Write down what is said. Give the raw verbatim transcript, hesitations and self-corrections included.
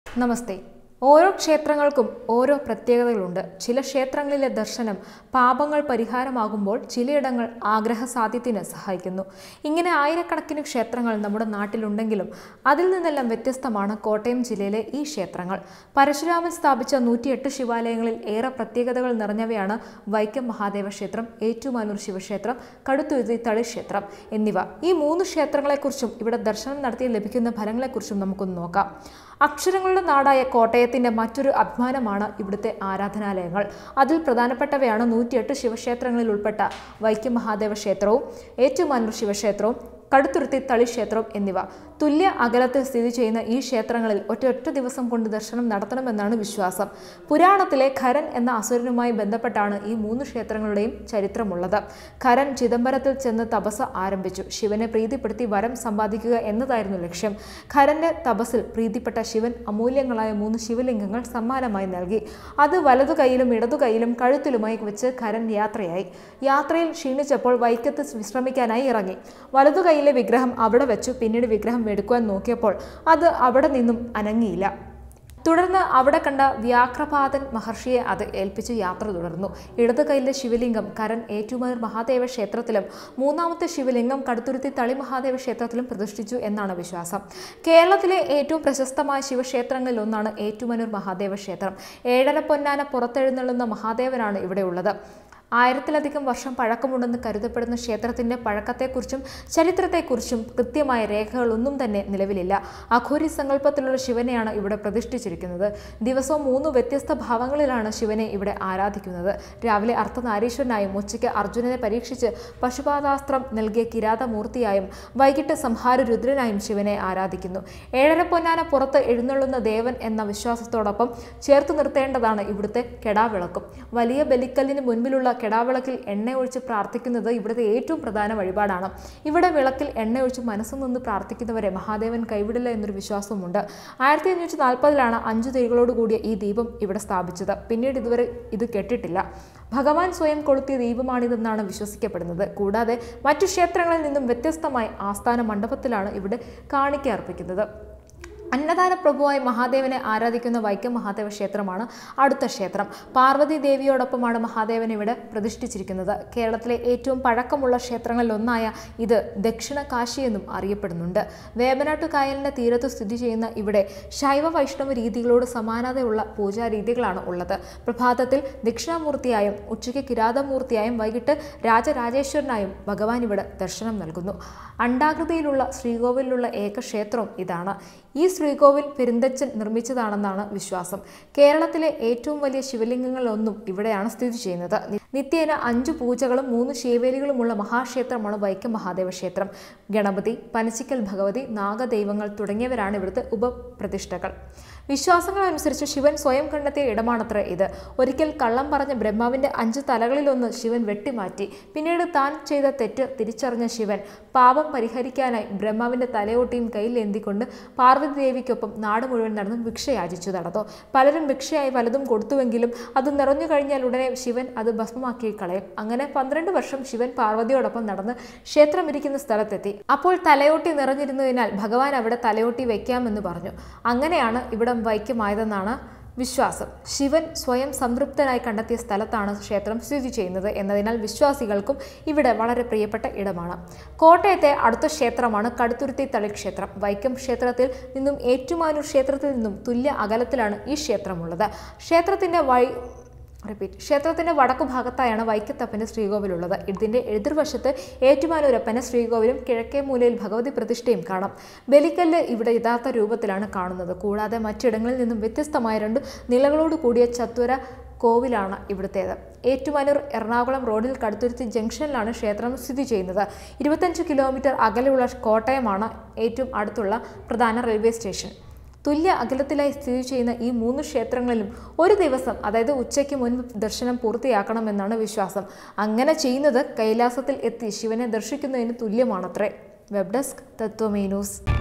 നമസ്തേ. ഓരോ ക്ഷേത്രങ്ങൾക്കും ഓരോ പ്രത്യേകതകളുണ്ട്. ചില ക്ഷേത്രങ്ങളിലെ ദർശനം പാപങ്ങൾ പരിഹാരമാകുമ്പോൾ ചിലയിടങ്ങൾ ആഗ്രഹസാധ്യത്തിന് സഹായിക്കുന്നു. ഇങ്ങനെ ആയിരക്കണക്കിന് ക്ഷേത്രങ്ങൾ നമ്മുടെ നാട്ടിലുണ്ടെങ്കിലും അതിൽ നിന്നെല്ലാം വ്യത്യസ്തമാണ് കോട്ടയം ജില്ലയിലെ ഈ ക്ഷേത്രങ്ങൾ. പരശുരാമൻ സ്ഥാപിച്ച നൂറ്റിയെട്ട് ശിവാലയങ്ങളിൽ ഏറെ പ്രത്യേകതകൾ നിറഞ്ഞവയാണ് വൈക്കം മഹാദേവ ക്ഷേത്രം, ഏറ്റുമാനൂർ ശിവക്ഷേത്രം, കടുത്തുരുത്തി തളി ക്ഷേത്രം എന്നിവ. ഈ മൂന്ന് ക്ഷേത്രങ്ങളെക്കുറിച്ചും ഇവിടെ ദർശനം നടത്തി ലഭിക്കുന്ന ഫലങ്ങളെക്കുറിച്ചും നമുക്കൊന്ന് നോക്കാം. അക്ഷരങ്ങളുടെ നാടായ കോട്ടയത്തിന്റെ മറ്റൊരു അഭിമാനമാണ് ഇവിടുത്തെ ആരാധനാലയങ്ങൾ. അതിൽ പ്രധാനപ്പെട്ടവയാണ് നൂറ്റിയെട്ട് ശിവക്ഷേത്രങ്ങളിൽ ഉൾപ്പെട്ട വൈക്കം മഹാദേവ ക്ഷേത്രവും ഏറ്റുമാനൂർ ശിവക്ഷേത്രവും കടുത്തുരുത്തി തളി ക്ഷേത്രം എന്നിവ. തുല്യ അകലത്തിൽ സ്ഥിതി ചെയ്യുന്ന ഈ ക്ഷേത്രങ്ങളിൽ ഒറ്റ ദിവസം കൊണ്ട് ദർശനം നടത്തണമെന്നാണ് വിശ്വാസം. പുരാണത്തിലെ ഖരൻ എന്ന അസുരനുമായി ബന്ധപ്പെട്ടാണ് ഈ മൂന്ന് ക്ഷേത്രങ്ങളുടെയും ചരിത്രമുള്ളത്. ഖരൻ ചിദംബരത്തിൽ ചെന്ന് തപസ് ആരംഭിച്ചു. ശിവനെ പ്രീതിപ്പെടുത്തി വരം സമ്പാദിക്കുക എന്നതായിരുന്നു ലക്ഷ്യം. ഖരന്റെ തപസ്സിൽ പ്രീതിപ്പെട്ട ശിവൻ അമൂല്യങ്ങളായ മൂന്ന് ശിവലിംഗങ്ങൾ സമ്മാനമായി നൽകി. അത് വലതു കൈയിലും ഇടതു കൈയിലും കഴുത്തിലുമായി വെച്ച് ഖരൻ യാത്രയായി. യാത്രയിൽ ക്ഷീണിച്ചപ്പോൾ വൈക്കത്ത് വിശ്രമിക്കാനായി ഇറങ്ങി. വലതു കൈയിലെ വിഗ്രഹം അവിടെ വെച്ചു. പിന്നീട് വിഗ്രഹം എടുക്കുവാൻ നോക്കിയപ്പോൾ അത് അവിടെ നിന്നും അനങ്ങിയില്ല. തുടർന്ന് അവിടെ കണ്ട വ്യാഘ്രപാദൻ മഹർഷിയെ അത് ഏൽപ്പിച്ച് യാത്ര തുടർന്നു. ഇടതു കൈയിലെ ശിവലിംഗം ഖരൻ ഏറ്റുമാനൂർ മഹാദേവ ക്ഷേത്രത്തിലും മൂന്നാമത്തെ ശിവലിംഗം കടുത്തുരുത്തി തളി മഹാദേവ ക്ഷേത്രത്തിലും പ്രതിഷ്ഠിച്ചു എന്നാണ് വിശ്വാസം. കേരളത്തിലെ ഏറ്റവും പ്രശസ്തമായ ശിവക്ഷേത്രങ്ങളിൽ ഒന്നാണ് ഏറ്റുമാനൂർ മഹാദേവ ക്ഷേത്രം. ഏഴര പൊന്നാന പുറത്തെഴുന്നള്ളുന്ന മഹാദേവനാണ് ഇവിടെയുള്ളത്. ആയിരത്തിലധികം വർഷം പഴക്കമുണ്ടെന്ന് കരുതപ്പെടുന്ന ക്ഷേത്രത്തിന്റെ പഴക്കത്തെക്കുറിച്ചും ചരിത്രത്തെക്കുറിച്ചും കൃത്യമായ രേഖകളൊന്നും തന്നെ നിലവിലില്ല. അഘോരി സങ്കല്പത്തിലുള്ള ശിവനെയാണ് ഇവിടെ പ്രതിഷ്ഠിച്ചിരിക്കുന്നത്. ദിവസവും മൂന്ന് വ്യത്യസ്ത ഭാവങ്ങളിലാണ് ശിവനെ ഇവിടെ ആരാധിക്കുന്നത്. രാവിലെ അർദ്ധനാരീശ്വരനായും, ഉച്ചയ്ക്ക് അർജുനനെ പരീക്ഷിച്ച് പശുപാതാസ്ത്രം നൽകിയ കിരാതമൂർത്തിയായും, വൈകിട്ട് സംഹാര രുദ്രനായും ശിവനെ ആരാധിക്കുന്നു. ഏഴര പൊന്നാന പുറത്ത് എഴുന്നള്ളുന്ന ദേവൻ എന്ന വിശ്വാസത്തോടൊപ്പം ചേർത്ത് നിർത്തേണ്ടതാണ് ഇവിടുത്തെ കെടാവിളക്കും. വലിയ ബലിക്കല്ലിന് മുൻപിലുള്ള കെടാവിളക്കിൽ എണ്ണ ഒഴിച്ച് പ്രാർത്ഥിക്കുന്നത് ഇവിടുത്തെ ഏറ്റവും പ്രധാന വഴിപാടാണ്. ഇവിടെ വിളക്കിൽ എണ്ണ ഒഴിച്ച് മനസ്സു നിന്ന് പ്രാർത്ഥിക്കുന്നവരെ മഹാദേവൻ കൈവിടില്ല എന്നൊരു വിശ്വാസവുമുണ്ട്. ആയിരത്തി അഞ്ഞൂറ്റി നാൽപ്പതിലാണ് അഞ്ചു തിരികളോട് കൂടിയ ഈ ദീപം ഇവിടെ സ്ഥാപിച്ചത്. പിന്നീട് ഇതുവരെ ഇത് കെട്ടിട്ടില്ല. ഭഗവാൻ സ്വയം കൊളുത്തിയ ദീപമാണിതെന്നാണ് വിശ്വസിക്കപ്പെടുന്നത്. കൂടാതെ മറ്റു ക്ഷേത്രങ്ങളിൽ നിന്നും വ്യത്യസ്തമായി ആസ്ഥാന മണ്ഡപത്തിലാണ് ഇവിടെ കാണിക്ക അർപ്പിക്കുന്നത്. അന്നദാന പ്രഭുവായ മഹാദേവനെ ആരാധിക്കുന്ന വൈക്കം മഹാദേവ ക്ഷേത്രമാണ് അടുത്ത ക്ഷേത്രം. പാർവതി ദേവിയോടൊപ്പമാണ് മഹാദേവൻ ഇവിടെ പ്രതിഷ്ഠിച്ചിരിക്കുന്നത്. കേരളത്തിലെ ഏറ്റവും പഴക്കമുള്ള ക്ഷേത്രങ്ങളിൽ ഒന്നായ ഇത് ദക്ഷിണ കാശി എന്നും അറിയപ്പെടുന്നുണ്ട്. വേമ്പനാട്ടു കായലിന്റെ തീരത്ത് സ്ഥിതി ചെയ്യുന്ന ഇവിടെ ശൈവ വൈഷ്ണവ രീതികളോട് സമാനതയുള്ള പൂജാരീതികളാണ് ഉള്ളത്. പ്രഭാതത്തിൽ ദക്ഷിണാമൂർത്തിയായും ഉച്ചയ്ക്ക് കിരാതമൂർത്തിയായും വൈകിട്ട് രാജരാജേശ്വരനായും ഭഗവാൻ ഇവിടെ ദർശനം നൽകുന്നു. അണ്ഡാകൃതിയിലുള്ള ശ്രീകോവിലുള്ള ഏക ക്ഷേത്രവും ഇതാണ്. ഈ ശ്രീകോവിൽ പെരുന്തച്ചൻ നിർമ്മിച്ചതാണെന്നാണ് വിശ്വാസം. കേരളത്തിലെ ഏറ്റവും വലിയ ശിവലിംഗങ്ങളൊന്നും ഇവിടെയാണ് സ്ഥിതി ചെയ്യുന്നത്. നിത്യേന അഞ്ചു പൂജകളും മൂന്ന് ശിവേലികളുമുള്ള മഹാക്ഷേത്രമാണ് വൈക്കം മഹാദേവ ക്ഷേത്രം. ഗണപതി, പനച്ചിക്കൽ ഭഗവതി, നാഗദൈവങ്ങൾ തുടങ്ങിയവരാണ് ഇവിടുത്തെ ഉപപ്രതിഷ്ഠകൾ. വിശ്വാസങ്ങളനുസരിച്ച് ശിവൻ സ്വയം കണ്ടെത്തിയ ഇടമാണത്ര ഇത്. ഒരിക്കൽ കള്ളം പറഞ്ഞ ബ്രഹ്മാവിന്റെ അഞ്ച് തലകളിലൊന്ന് ശിവൻ വെട്ടിമാറ്റി. പിന്നീട് താൻ ചെയ്ത തെറ്റ് തിരിച്ചറിഞ്ഞ ശിവൻ പാപം പരിഹരിക്കാനായി ബ്രഹ്മാവിന്റെ തലയോട്ടിയും കയ്യിലേന്തിക്കൊണ്ട് പാർവതി ദേവിക്കൊപ്പം നാട് മുഴുവൻ നടന്ന് ഭിക്ഷയാചിച്ചു നടന്നു. പലരും ഭിക്ഷയായി പലതും കൊടുത്തുവെങ്കിലും അത് നിറഞ്ഞു കഴിഞ്ഞാൽ ഉടനെ ശിവൻ അത് ഭസ്മമാക്കി കളയും. അങ്ങനെ പന്ത്രണ്ട് വർഷം ശിവൻ പാർവതിയോടൊപ്പം നടന്ന് ക്ഷേത്രം ഇരിക്കുന്ന സ്ഥലത്തെത്തി. അപ്പോൾ തലയോട്ടി നിറഞ്ഞിരുന്നതിനാൽ ഭഗവാൻ അവിടെ തലയോട്ടി വയ്ക്കാമെന്ന് പറഞ്ഞു. അങ്ങനെയാണ് ഇവിടം വൈക്കമായതെന്നാണ് വിശ്വാസം. ശിവൻ സ്വയം സംതൃപ്തനായി കണ്ടെത്തിയ സ്ഥലത്താണ് ക്ഷേത്രം സ്ഥിതി ചെയ്യുന്നത് എന്നതിനാൽ വിശ്വാസികൾക്കും ഇവിടെ വളരെ പ്രിയപ്പെട്ട ഇടമാണ്. കോട്ടയത്തെ അടുത്ത ക്ഷേത്രമാണ് കടുത്തുരുത്തി തളി ക്ഷേത്രം. വൈക്കം ക്ഷേത്രത്തിൽ നിന്നും ഏറ്റുമാനൂർ ക്ഷേത്രത്തിൽ നിന്നും തുല്യ അകലത്തിലാണ് ഈ ക്ഷേത്രമുള്ളത്. ക്ഷേത്രത്തിന്റെ വഴി റിപ്പീറ്റ് ക്ഷേത്രത്തിന്റെ വടക്കു ഭാഗത്തായാണ് വൈക്കത്തപ്പന്റെ ശ്രീകോവിലുള്ളത്. ഇതിന്റെ എതിർവശത്ത് ഏറ്റുമാനൂരപ്പന്റെ ശ്രീകോവിലും കിഴക്കേ മൂലയിൽ ഭഗവതി പ്രതിഷ്ഠയും കാണാം. ബലിക്കല്ല് ഇവിടെ യഥാർത്ഥ രൂപത്തിലാണ് കാണുന്നത്. കൂടാതെ മറ്റിടങ്ങളിൽ നിന്നും വ്യത്യസ്തമായ രണ്ട് നിലകളോട് കൂടിയ ചത്വര കോവിലാണ് ഇവിടുത്തേത്. ഏറ്റുമാനൂർ എറണാകുളം റോഡിൽ കടുത്തുരുത്തി ജംഗ്ഷനിലാണ് ക്ഷേത്രം സ്ഥിതി ചെയ്യുന്നത്. ഇരുപത്തഞ്ച് കിലോമീറ്റർ അകലെയുള്ള കോട്ടയമാണ് ഏറ്റവും അടുത്തുള്ള പ്രധാന റെയിൽവേ സ്റ്റേഷൻ. തുല്യ അകലത്തിലായി സ്ഥിതി ചെയ്യുന്ന ഈ മൂന്ന് ക്ഷേത്രങ്ങളിലും ഒരു ദിവസം, അതായത് ഉച്ചയ്ക്ക് മുൻപ് ദർശനം പൂർത്തിയാക്കണമെന്നാണ് വിശ്വാസം. അങ്ങനെ ചെയ്യുന്നത് കൈലാസത്തിൽ എത്തി ശിവനെ ദർശിക്കുന്നതിന് തുല്യമാണത്രേ. Web desk Tathwamayi news.